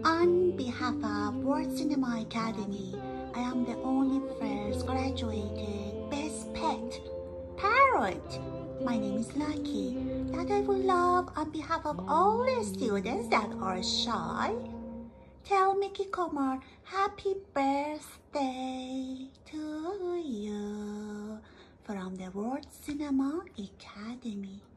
On behalf of World Cinema Academy, I am the only first graduated best pet, parrot. My name is Lucky, that I would love on behalf of all the students that are shy. Tell Mikki Koomar happy birthday to you from the World Cinema Academy.